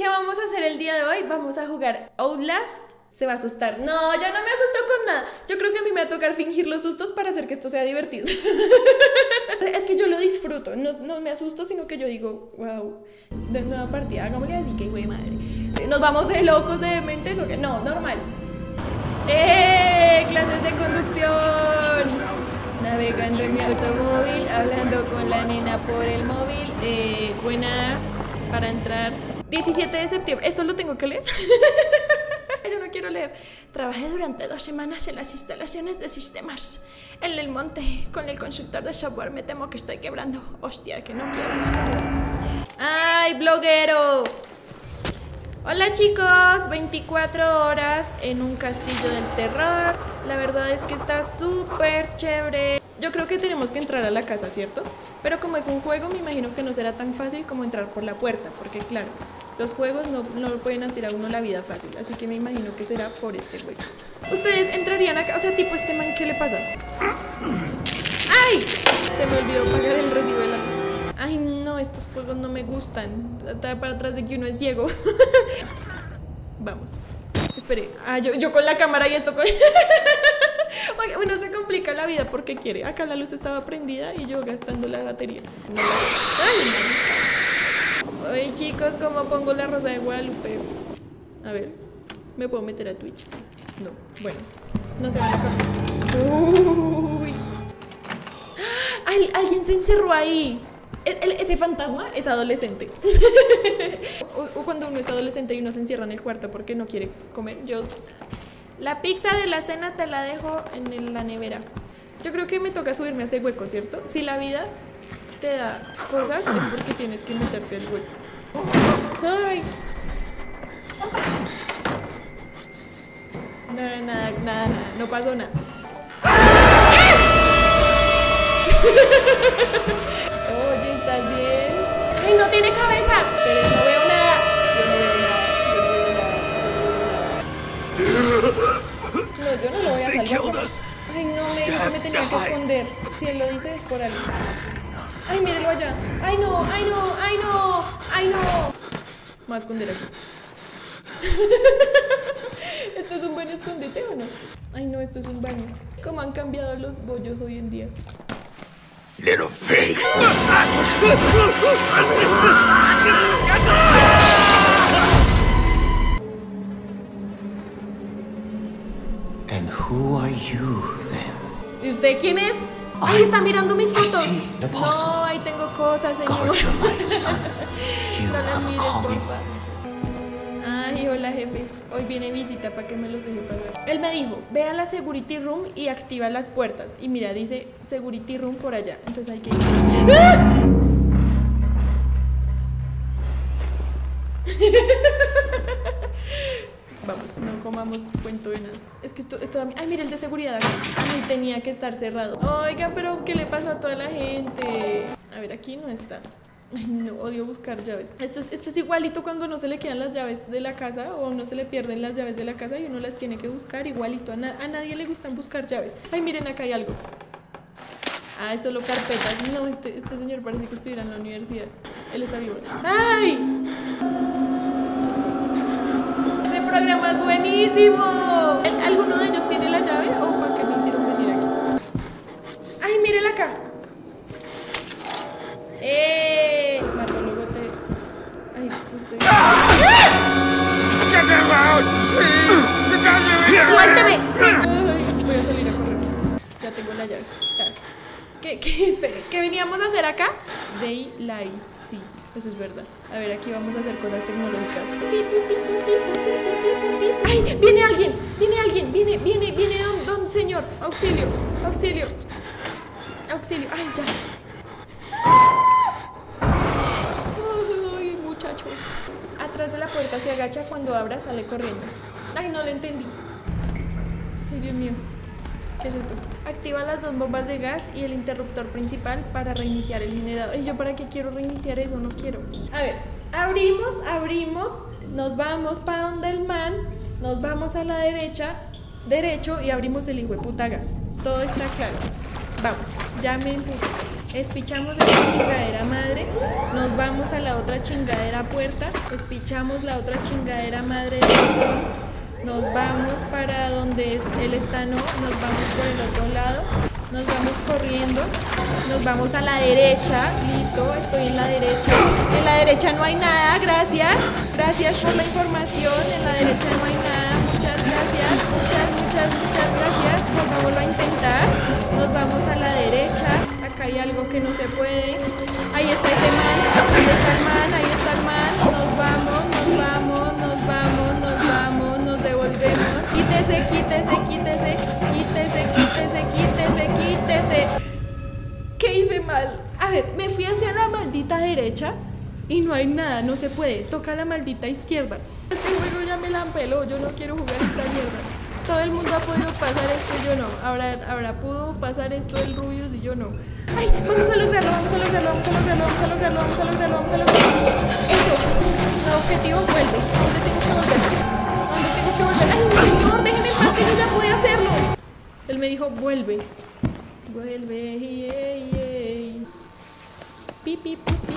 ¿qué vamos a hacer el día de hoy? Vamos a jugar Outlast. Se va a asustar. No, yo no me asusto con nada. Yo creo que a mí me va a tocar fingir los sustos para hacer que esto sea divertido. Es que yo lo disfruto. No me asusto, sino que yo digo, wow, de nueva partida, hagámosle así, que güey madre. ¿Nos vamos de locos, de dementes o qué? No, normal. Clases de conducción. Navegando en mi automóvil, hablando con la nena por el móvil. Buenas, para entrar. 17 de septiembre. ¿Esto lo tengo que leer? Yo no quiero leer. Trabajé durante 2 semanas en las instalaciones de sistemas en el monte con el consultor de software. Me temo que estoy quebrando. Hostia, que no quiero. ¡Ay, bloguero! Hola chicos, 24 horas en un castillo del terror. La verdad es que está súper chévere. Yo creo que tenemos que entrar a la casa, ¿cierto? Pero como es un juego, me imagino que no será tan fácil como entrar por la puerta. Porque claro, los juegos no pueden hacer a uno la vida fácil. Así que me imagino que será por este juego. ¿Ustedes entrarían acá? O sea, tipo este man, ¿qué le pasa? ¡Ay! Se me olvidó pagar el recibo de la luz. Ay, no, estos juegos no me gustan. Para atrás de que uno es ciego. Vamos. Espere. Ah, yo con la cámara y esto con... Oye, uno se complica la vida porque quiere. Acá la luz estaba prendida y yo gastando la batería. Ay, oye, chicos, ¿cómo pongo la Rosa de Guadalupe? A ver, ¿me puedo meter a Twitch? No, bueno, no se van a acabar. Uy. ¡Ay! Alguien se encerró ahí. Ese fantasma es adolescente. o cuando uno es adolescente y uno se encierra en el cuarto porque no quiere comer. La pizza de la cena te la dejo en la nevera. Yo creo que me toca subirme a ese hueco, ¿cierto? Si la vida te da cosas es porque tienes que meterte al hueco. ¡Ay! Nada, no pasó nada. Oye, ¿estás bien? ¡Ay, no tiene cabeza! Pero no veo nada. No, yo no lo voy a salvar. Ay, no, me dijo que me tenía que esconder. Si él lo dice es por algo. Ay, mírenlo allá. Ay, no. Me voy a esconder aquí. ¿Esto es un buen escondite o no? Ay, no, esto es un baño. ¿Cómo han cambiado los bollos hoy en día? Little fake. And who are you then? ¿Y usted quién es? Ahí está mirando mis fotos. No, ahí tengo cosas, señor. Guard your life, son. You No las have a mires, calling. porfa. Ay, hola, jefe. Hoy viene visita para que me los deje pasar. Él me dijo, ve a la security room y activa las puertas. Y mira, dice security room por allá. Entonces hay que ir. ¡Ah! Vamos, no comamos cuento de nada. Es que esto a mí... Ay, mira el de seguridad acá. Ay, tenía que estar cerrado. Oiga, pero ¿qué le pasó a toda la gente? A ver, aquí no está. Ay, no, odio buscar llaves. Esto es igualito cuando no se le quedan las llaves de la casa o no se le pierden las llaves de la casa y uno las tiene que buscar igualito. A nadie le gustan buscar llaves. Ay, miren, acá hay algo. Ah, es solo carpetas. No, este señor parece que estuviera en la universidad. Él está vivo. ¡Ay! Este programa es buenísimo. ¿Alguno de ellos tiene la llave o para qué me hicieron venir aquí? ¡Ay, mírenla acá! Mato, luego te... Ay, usted... ¡Suélteme! Ay, voy a salir a correr. Ya tengo la llave. ¿Qué veníamos a hacer acá? Daylight, sí, eso es verdad. A ver, aquí vamos a hacer cosas tecnológicas. ¡Ay! ¡Viene alguien! ¡Viene don señor! ¡Auxilio! ¡Ay, ya! ¡Ay, muchacho! Atrás de la puerta se agacha, cuando abra sale corriendo. ¡Ay, no le entendí! ¡Ay, Dios mío! ¿Qué es esto? Activa las 2 bombas de gas y el interruptor principal para reiniciar el generador. ¿Y yo para qué quiero reiniciar eso? No quiero. A ver, abrimos, nos vamos para donde el man, nos vamos a la derecho y abrimos el hijo de puta gas. Todo está claro. Vamos, ya me empujo. Espichamos esta chingadera madre. Nos vamos a la otra chingadera puerta. Espichamos la otra chingadera madre del botón. Nos vamos para donde él está, no. Nos vamos por el otro lado. Nos vamos corriendo. Nos vamos a la derecha. Listo, estoy en la derecha. En la derecha no hay nada, gracias. Gracias por la información. En la derecha no hay nada. Muchas gracias. Muchas gracias. Volvámoslo a intentar. Nos vamos a la derecha. Acá hay algo que no se puede. Ahí está ese man. Ahí está el man. Ahí está el man. Nos vamos. Nos devolvemos. Quítese. ¿Qué hice mal? A ver, me fui hacia la maldita derecha y no hay nada, no se puede. Toca la maldita izquierda. Este juego ya me la empeló, yo no quiero jugar esta mierda. Todo el mundo ha podido pasar esto y yo no. Ahora pudo pasar esto el Rubius y yo no. ¡Ay! Vamos a lograrlo. Eso. El objetivo vuelve. ¿Dónde tengo que volver? ¡Ay, señor! Déjeme en paz que yo ya pude hacerlo. Él me dijo, vuelve. Pi.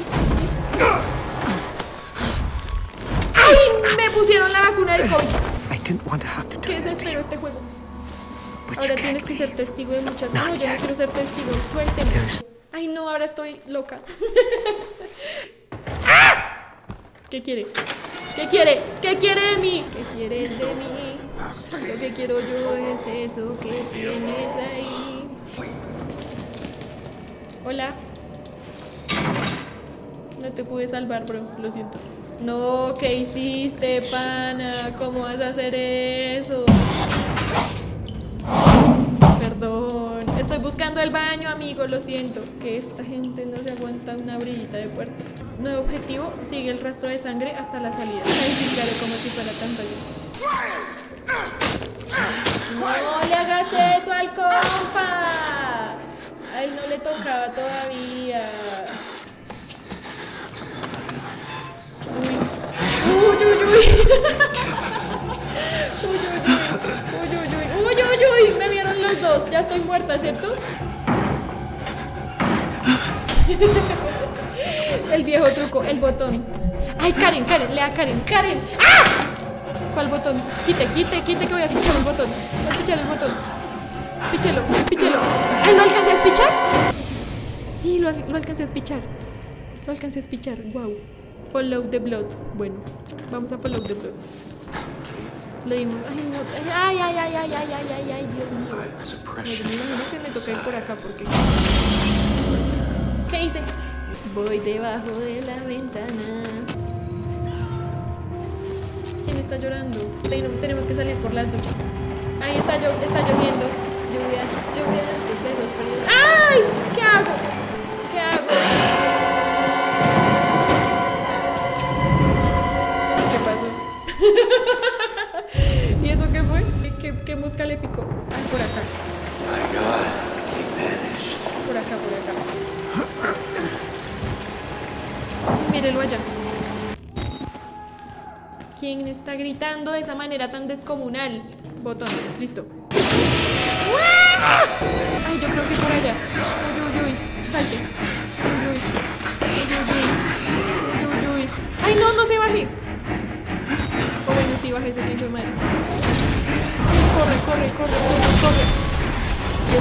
¡Ay! Me pusieron la vacuna del COVID. ¿Qué desespero este juego? Ahora tienes que ser testigo de muchas cosas. No, yo no quiero ser testigo. Suélteme. Ay, no, ahora estoy loca. ¿Qué quiere? ¿Qué quiere de mí? ¿Qué quieres de mí? Lo que quiero yo es eso que tienes ahí. Hola. No te pude salvar, bro. Lo siento. No, ¿qué hiciste, pana? ¿Cómo vas a hacer eso? Perdón. Estoy buscando el baño, amigo. Lo siento. Que esta gente no se aguanta una brillita de puerta. Nuevo objetivo. Sigue el rastro de sangre hasta la salida. Ay, sí, claro, como si fuera tan fácil. No le hagas eso al compa. A él no le tocaba todavía. Uy, me vieron los dos. Ya estoy muerta, ¿cierto? El viejo truco, el botón. Ay, Karen, lea Karen. ¡Ah! ¿Cuál botón? Quite que voy a pichar el botón. Voy a pichar el botón. Píchelo. Ay, ¿lo alcancé a pichar? Sí, lo alcancé a pichar. Wow. Follow the blood. Bueno, vamos a follow the blood. Le dimos. Ay, Dios mío. Me imagino que me toca ir por acá porque. ¿Qué hice? Voy debajo de la ventana. ¿Quién está llorando? Tenemos que salir por las duchas. Ahí está lloviendo. Lluvia de esos fríos. ¡Ay! ¿Qué hago? ¿Qué pasó? ¿Y eso qué fue? ¿Qué mosca le picó? Ah, por acá. Por acá. Sí. Mírelo allá. ¿Quién está gritando de esa manera tan descomunal? Botón, listo. Ay, yo creo que por allá. Uy, salte. Uy. Ay, no se baje. O bueno, sí, baje ese que hizo madre. Corre. Y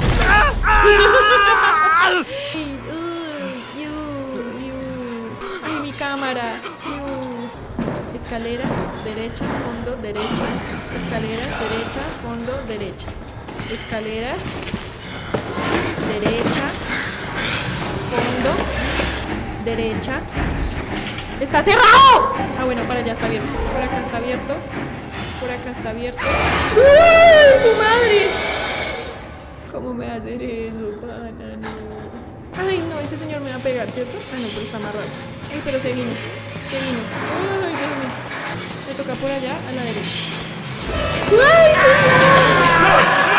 Ay, mi cámara. Escaleras, derecha, fondo, derecha. Escaleras, derecha, fondo, derecha. Escaleras, derecha, fondo, derecha. ¡Está cerrado! Ah, bueno, para allá está abierto. Por acá está abierto. ¡Uy, su madre! ¿Cómo me va a hacer eso, pana? No. Ay, no, ese señor me va a pegar, ¿cierto? Ah, no, pero está amarrado. Ay, pero se vino. Ay, Dios mío. Me toca por allá, a la derecha. ¡Ay, señor!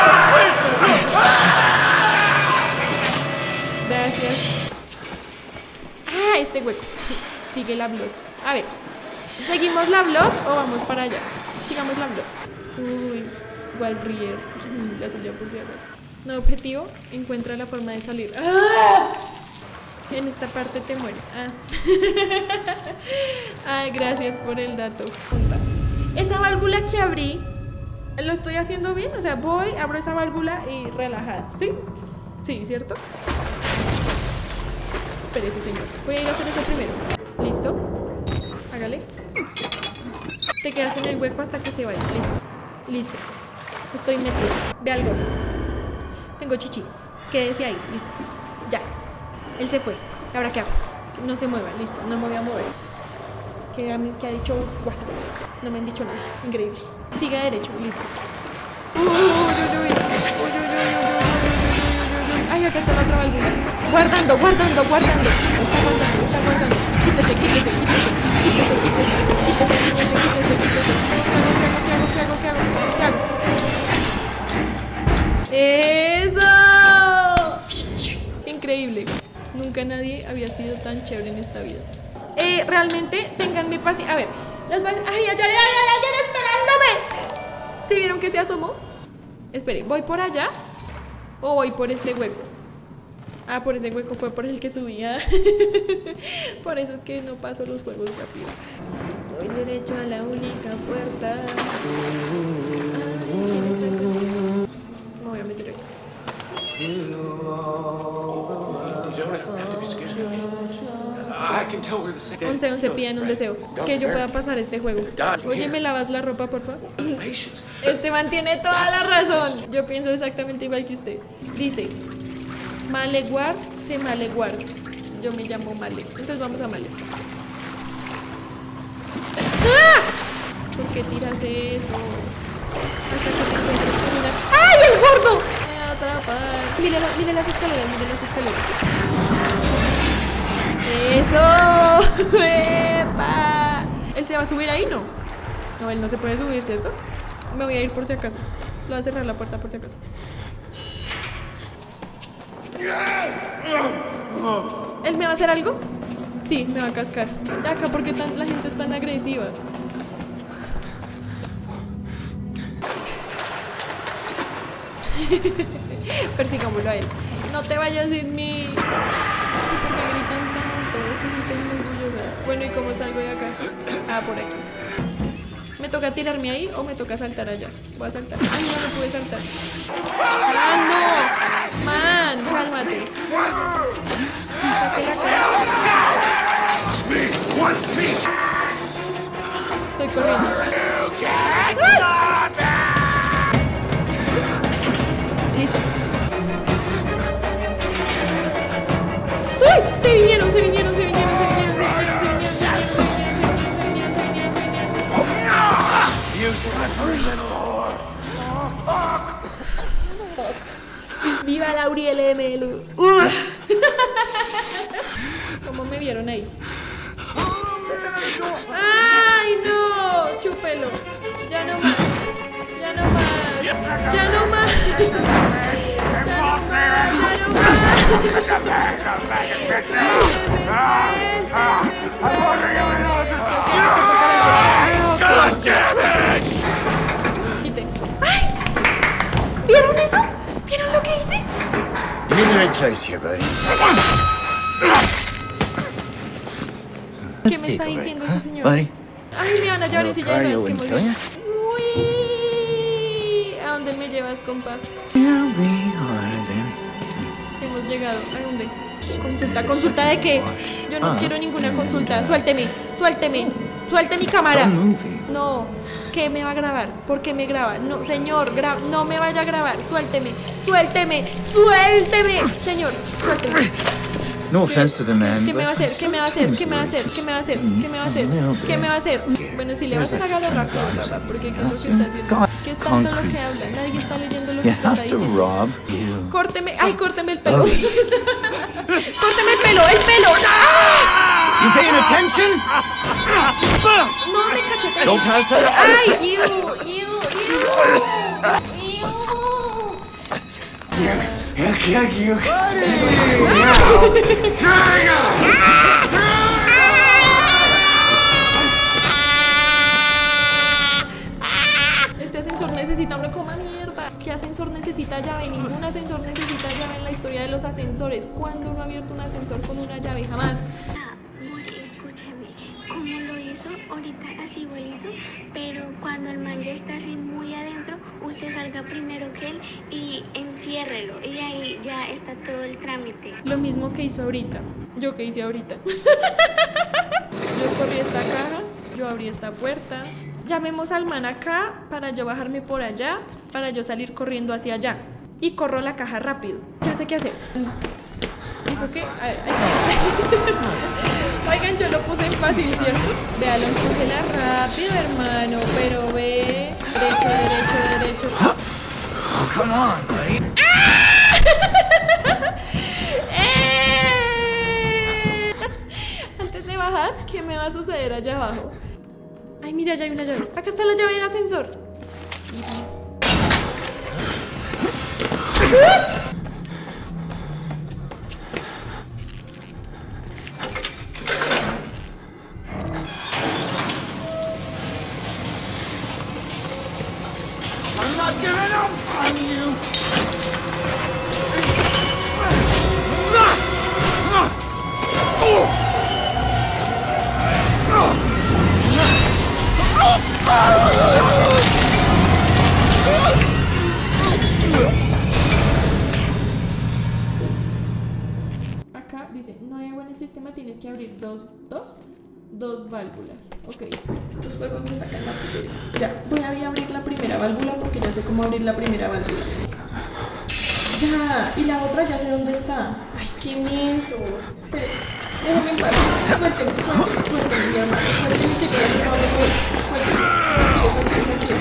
Gracias. Ah, este hueco. Sigue la blot. A ver, ¿seguimos la blot o vamos para allá? Sigamos la blot. Uy, igual Riers. La suya por si acaso. No, objetivo, encuentra la forma de salir. ¡Ah! En esta parte te mueres. Ah. Ay, gracias por el dato. Esa válvula que abrí, ¿lo estoy haciendo bien? O sea, voy, abro esa válvula y relajada. ¿Sí? Sí, ¿cierto? Espérese, señor. Voy a ir a hacer eso primero. ¿Listo? Hágale. Te quedas en el hueco hasta que se vaya. Listo. Listo. Estoy metida. Ve al gordo. Tengo chichi. Quédese ahí. Listo. Ya. Él se fue. ¿Ahora qué hago? No se mueva. Listo. No me voy a mover. ¿Qué ha dicho WhatsApp? No me han dicho nada. Increíble. Siga derecho. Listo. Ay, acá está la otra válvula. Guardando. Está guardando. Quítese. ¿Qué hago? ¡Eso! Increíble. Nunca nadie había sido tan chévere en esta vida. Realmente, ténganme paciencia. A ver, ¡ay, hay alguien esperándome! ¿Sí vieron que se asomó? Espere, ¿voy por allá o voy por este hueco? Ah, por ese hueco fue por el que subía. Por eso es que no paso los juegos rápido. Voy derecho a la única puerta. Ay, ¿quién está acá? Me voy a meter aquí. Once, pidan un deseo. Que yo pueda pasar este juego. Oye, ¿me lavas la ropa, por favor? Esteban tiene toda la razón. Yo pienso exactamente igual que usted. Dice: Maleguard, fe Maleguard. Yo me llamo Male. Entonces vamos a Male. ¡Ah! ¿Por qué tiras eso? Hasta que te encuentres con una... ¡Ay, el gordo! Me atrapar. Mire las escaleras, ¡Eso! ¡Epa! ¿Él se va a subir ahí? No. No, él no se puede subir, ¿cierto? Me voy a ir por si acaso. Le voy a cerrar la puerta por si acaso. ¿Él me va a hacer algo? Sí, me va a cascar. Acá, ¿por qué la gente es tan agresiva? Persigámoslo a él. No te vayas sin mí. ¿Por qué gritan tanto? Esta gente es muy orgullosa. Bueno, ¿y cómo salgo de acá? Ah, por aquí. ¿Me toca tirarme ahí o me toca saltar allá? Voy a saltar. Ay, no pude saltar. ¡Ah, no! ¡Man! ¡Cálmate! Estoy corriendo. ¡Ah! Listo. ¡Uy! Se vinieron. ¡Viva Lauriel ML! ¿Cómo me vieron ahí? ¡Ay, no! ¡Chúpelo! Ya no más. Quite. ¡Ay! ¿Vieron eso? ¿Vieron lo que hice? You're in the right place here, buddy. ¿Qué me está diciendo ese señor? Ay, me van a llevar en silla de ruedas. Uy, ¿a dónde me llevas, compa? Hemos llegado. ¿A dónde? ¿Consulta de qué? Yo no quiero ninguna consulta. Suelte mi cámara. No, ¿qué me va a grabar? ¿Por qué me graba? No, señor, no me vaya a grabar. Suélteme. Señor, suélteme. No offense to the man. ¿Qué me va a hacer? ¿Qué me va a hacer? Bueno, si le vas a hacerlo rápido, papá, porque ¿qué es lo que está haciendo? ¿Qué es tanto lo que habla? Nadie está leyendo lo que está diciendo. Córteme el pelo. Córteme el pelo. ¡No! You paying attention? No me cachetes. Don't pass that. ¡Ay, you! Este ascensor necesita una coma mierda. ¿Qué ascensor necesita llave? Ningún ascensor necesita llave en la historia de los ascensores. ascensores. ¿Cuándo no ha abierto un ascensor con una llave? Jamás. Amor, escúchame, ¿cómo lo hizo? Ahorita así igualito, pero cuando el man ya está así muy adentro, usted salga primero que él y enciérrelo, y ahí ya está todo el trámite. Lo mismo que hizo ahorita. ¿Yo qué hice ahorita? Yo corrí esta caja, yo abrí esta puerta. Llamemos al man acá para yo bajarme por allá, para yo salir corriendo hacia allá. Y corro la caja rápido. Ya sé qué hacer. ¿Hizo qué? A ver, oigan, yo lo puse en fácil, ¿cierto? Véalo, cógela rápido, hermano. Pero ve. Derecho, derecho, derecho. Oh, come on, buddy. Antes de bajar, ¿qué me va a suceder allá abajo? Ay, mira, ya hay una llave. Acá está la llave del ascensor. I'm not giving up on you. Acá dice, no hay agua en el sistema, tienes que abrir dos válvulas. Ok, estos juegos me sacan la putería. Ya, voy a abrir la primera válvula porque ya sé cómo abrir la primera válvula. Ya, y la otra ya sé dónde está. Ay, qué mensos. Pero, déjame en paz. Suélteme, suélteme, mi hermano. Suélteme que le hace todo el juego. Suélteme. Tranquilo.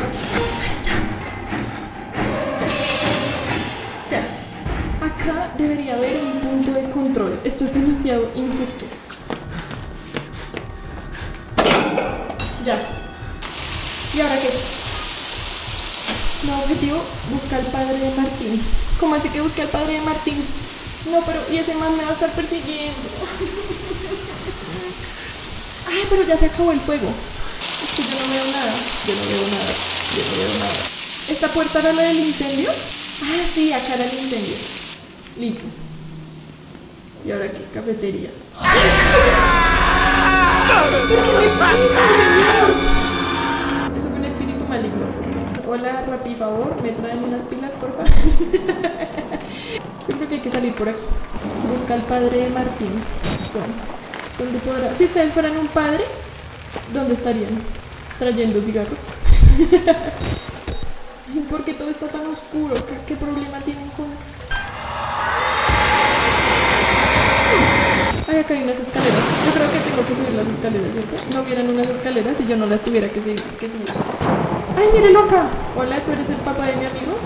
Ya. Acá debería haber un punto de control. Esto es demasiado injusto. Ya. ¿Y ahora qué? No, objetivo, busca al padre de Martín. ¿Cómo así que busque al padre de Martín? No, pero y ese man me va a estar persiguiendo. Ay, pero ya se acabó el fuego. Es que yo no veo nada. Yo no veo nada. ¿Esta puerta era la del incendio? Ah, sí, acá era el incendio. Listo. ¿Y ahora qué? Cafetería. ¿Por qué me pasa, señor? Eso fue un espíritu maligno. Hola, Rappi, favor, ¿me traen unas pilas, por favor? Yo creo que hay que salir por aquí. Busca al padre de Martín. Bueno, ¿dónde podrá? Si ustedes fueran un padre, ¿dónde estarían? Trayendo cigarros. ¿Por qué todo está tan oscuro? ¿Qué problema tienen con...? Ay, acá hay unas escaleras. Yo creo que tengo que subir las escaleras, ¿cierto? No hubieran unas escaleras y yo no las tuviera que subir. ¡Ay, mírelo acá! Hola, ¿tú eres el papá de mi amigo?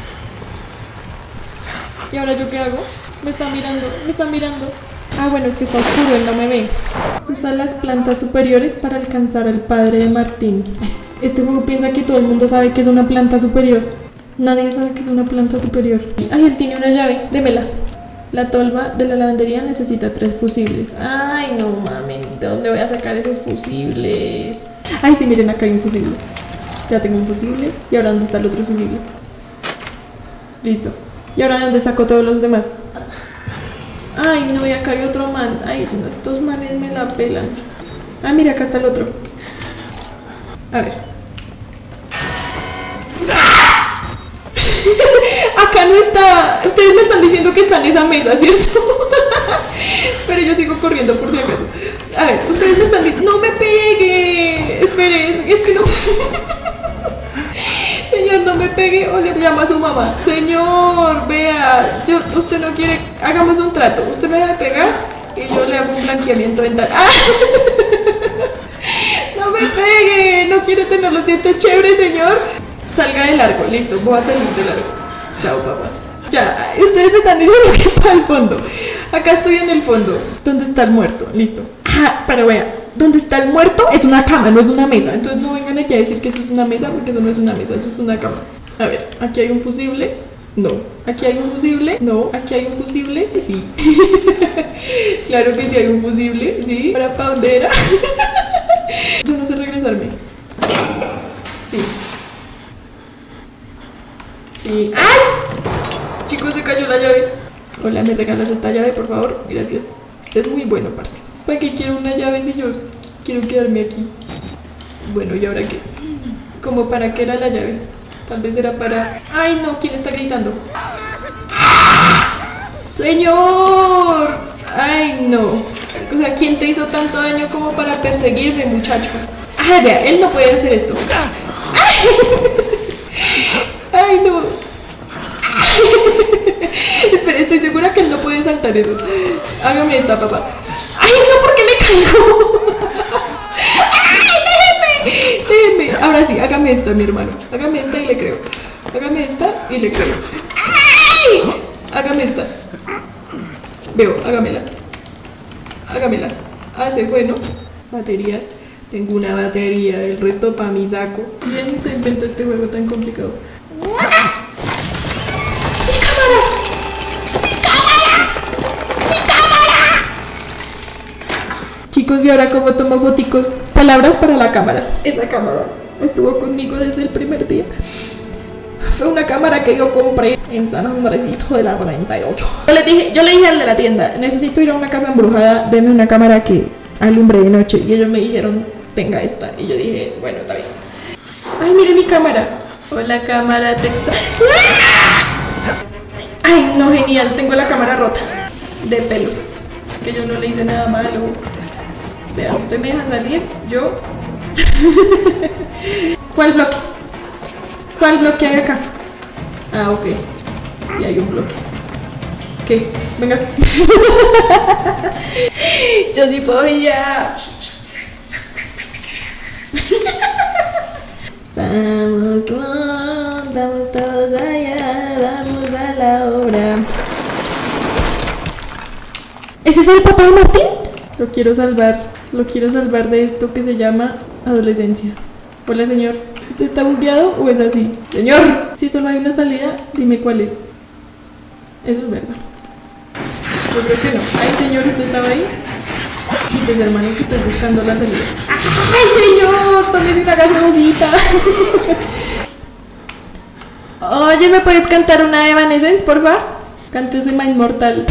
¿Y ahora yo qué hago? Me está mirando. Ah, bueno, es que está oscuro, él no me ve. Usa las plantas superiores para alcanzar al padre de Martín. Este juego piensa que todo el mundo sabe que es una planta superior. Nadie sabe que es una planta superior. Ay, él tiene una llave, démela. La tolva de la lavandería necesita 3 fusibles. Ay, no mames, ¿de dónde voy a sacar esos fusibles? Ay, sí, miren, acá hay un fusible. Ya tengo un fusible. ¿Y ahora dónde está el otro fusible? Listo. ¿Y ahora dónde saco todos los demás? Ay, no, y acá hay otro man. Ay, no, estos manes me la pelan. Ah, mira, acá está el otro. A ver. Acá no está. Ustedes me están diciendo que está en esa mesa, ¿cierto? Pero yo sigo corriendo por si acaso. A ver, ustedes me están diciendo. ¡No me pegue! Espere, es que no. Señor, no me pegue o le llamo a su mamá. Señor, vea, usted no quiere. Hagamos un trato. Usted me deja pegar y yo le hago un blanqueamiento dental. ¡Ah! ¡No me pegue! ¿No quiere tener los dientes chéveres, señor? Salga de largo, listo, voy a salir de largo. Chao, papá. Ya, ustedes me están diciendo que para el fondo. Acá estoy en el fondo. ¿Dónde está el muerto? Listo. Ah, pero vea, ¿dónde está el muerto? Es una cama, no es una mesa. Entonces no vengan aquí a decir que eso es una mesa, porque eso no es una mesa, eso es una cama. A ver, aquí hay un fusible. No. Aquí hay un fusible. No. Aquí hay un fusible. Sí. Claro que sí hay un fusible. Sí. ¿Para dónde era? Yo no sé regresarme. Sí. Sí. ¡Ay! Chicos, se cayó la llave. Hola, ¿me regalas esta llave, por favor? Gracias. Usted es muy bueno, parce. ¿Para qué quiero una llave si yo quiero quedarme aquí? Bueno, ¿y ahora qué? ¿Cómo para qué era la llave? Tal vez era para... ¡Ay, no! ¿Quién está gritando? ¡Señor! ¡Ay, no! O sea, ¿quién te hizo tanto daño como para perseguirme, muchacho? ¡Ay, vea! Él no puede hacer esto. ¡Ay, no! Espera, estoy segura que él no puede saltar eso. Hágame esta, papá. ¡Ay, no! ¿Por qué me caigo? ¡Ay, déjeme! Ahora sí, hágame esta, mi hermano. Hágame esta y le creo. Hágame esta y le creo. ¡Ay! Hágame esta. Veo, hágamela. Hágamela. Ah, se fue, ¿no? Batería. Tengo una batería, el resto para mi saco. ¿Quién se inventa este juego tan complicado? ¡Mi cámara! ¡Mi cámara! ¡Mi cámara! Chicos, ¿y ahora cómo tomo foticos? Palabras para la cámara. Esa cámara estuvo conmigo desde el primer día. Fue una cámara que yo compré en San Andresito de la 48. Yo le dije al de la tienda, necesito ir a una casa embrujada, deme una cámara que alumbre de noche. Y ellos me dijeron, tenga esta. Y yo dije, bueno, está bien. Ay, mire mi cámara. Hola, cámara, te extraño. Ay, no, genial, tengo la cámara rota de pelos. Que yo no le hice nada malo. Vea, usted me deja salir, yo... ¿Cuál bloque? ¿Cuál bloque hay acá? Ah, ok. Sí, hay un bloque. ¿Qué? Venga. Yo sí podía. Vamos todos allá, vamos a la obra. ¿Ese es el papá de Martín? Lo quiero salvar de esto que se llama adolescencia. Hola, señor. ¿Usted está bugueado o es así? Señor, si solo hay una salida, dime cuál es. Eso es verdad. Yo creo que no. Ay, señor, ¿usted estaba ahí? Sí, pues, hermano, que estoy buscando la salida. ¡Ay, señor! Tómese una gaseosita. Oye, ¿me puedes cantar una de Evanescence, porfa? Cántese My Immortal.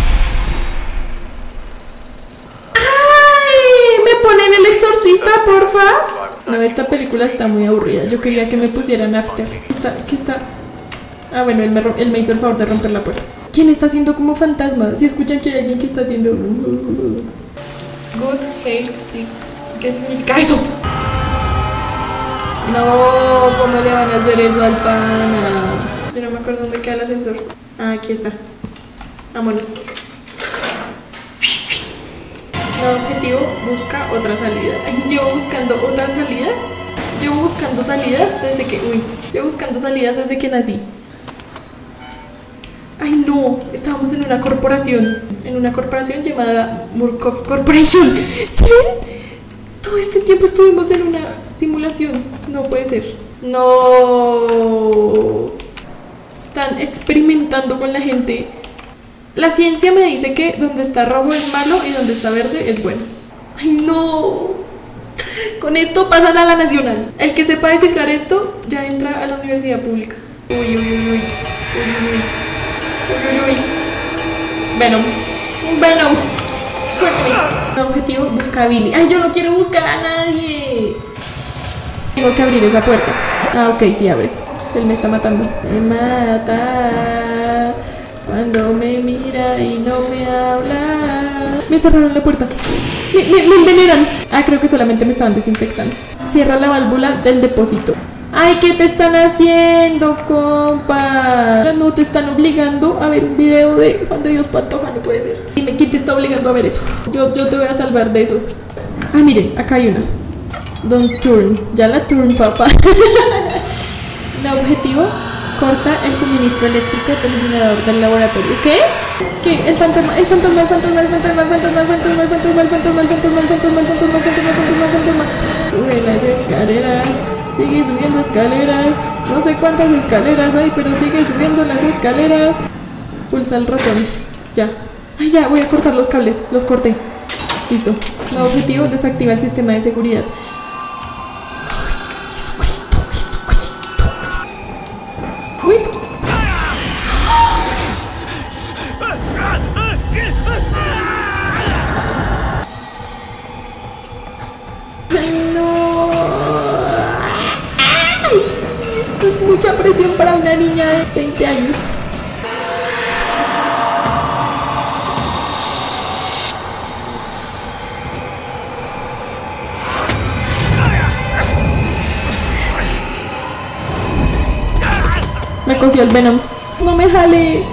¡Ay! ¿Me ponen El Exorcista, porfa? No, esta película está muy aburrida. Yo quería que me pusieran After. ¿Qué está? Ah, bueno, él me hizo el favor de romper la puerta. ¿Quién está haciendo como fantasma? Si escuchan que hay alguien que está haciendo... Good, hate, six. ¿Qué significa eso? No, ¿cómo le van a hacer eso al pana? Yo no me acuerdo dónde queda el ascensor. Ah, aquí está. Vámonos. No, objetivo, busca otra salida. Llevo buscando otras salidas. Llevo buscando salidas desde que... Uy, llevo buscando salidas desde que nací. Ay, no, estábamos en una corporación. En una corporación llamada Murkoff Corporation. ¿Sí ven? Todo este tiempo estuvimos en una simulación. No puede ser. No. Están experimentando con la gente. La ciencia me dice que donde está rojo es malo y donde está verde es bueno. ¡Ay, no! Con esto pasan a la nacional. El que sepa descifrar esto ya entra a la universidad pública. Uy, uy, uy, uy. Uy, uy, uy. Uy, uy, uy. Venom. Un Venom. Suéltame. Objetivo, busca a Billy. ¡Ay, yo no quiero buscar a nadie! Tengo que abrir esa puerta. Ah, ok, sí abre. Él me está matando. Me mata cuando me mira y no me habla. Me cerraron la puerta. Me envenenan. Ah, creo que solamente me estaban desinfectando. Cierra la válvula del depósito. Ay, ¿qué te están haciendo, compa? No te están obligando a ver un video de Juan de Dios Pantoja, no puede ser. Dime, ¿quién te está obligando a ver eso? Yo te voy a salvar de eso. Ah, miren, acá hay una. Don't turn. Ya la turn, papá. No, objetivo, corta el suministro eléctrico del generador del laboratorio. ¿Qué? ¿Qué? El fantasma, el fantasma, el fantasma, el fantasma, el fantasma, el fantasma, el fantasma, el fantasma, el fantasma, el fantasma, el fantasma, el fantasma, el fantasma, el fantasma. Sube las escaleras. Sigue subiendo escaleras. No sé cuántas escaleras hay, pero sigue subiendo las escaleras. Pulsa el ratón. Ya. Ay, ya, voy a cortar los cables. Los corté. Listo. Nuevo objetivo, desactiva el sistema de seguridad. Ay, Jesucristo, Jesucristo. Uy. Ay, no. Ay, esto es mucha presión para una niña de 20 años. Me cogió el Venom. No me jale.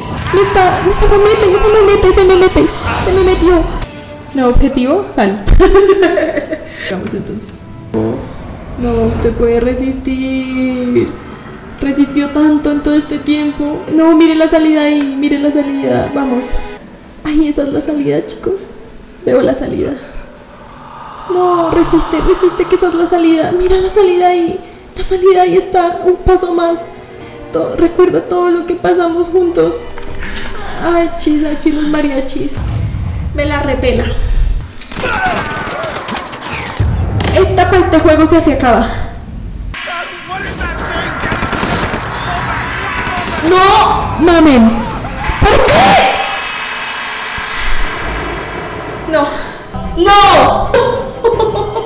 Se me metió. No, objetivo, sal. Vamos entonces. No, usted puede resistir. Resistió tanto en todo este tiempo. No, mire la salida ahí, mire la salida. Vamos. Ay, esa es la salida, chicos. Veo la salida. No, resiste, que esa es la salida. Mira la salida ahí. La salida ahí está. Un paso más. Recuerda todo lo que pasamos juntos. Ay, los mariachis. Me la repela. Este juego se acaba. No, mamen. ¿Por qué? No.